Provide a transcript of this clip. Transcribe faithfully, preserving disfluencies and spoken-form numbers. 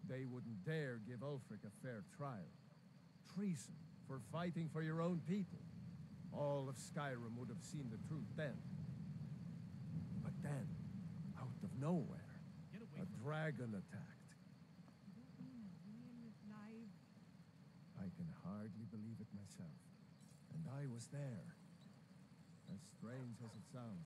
they wouldn't dare give Ulfric a fair trial. Treason for fighting for your own people. All of Skyrim would have seen the truth then. But then, out of nowhere, a dragon attacked. I can hardly believe it myself. And I was there. As strange as it sounds.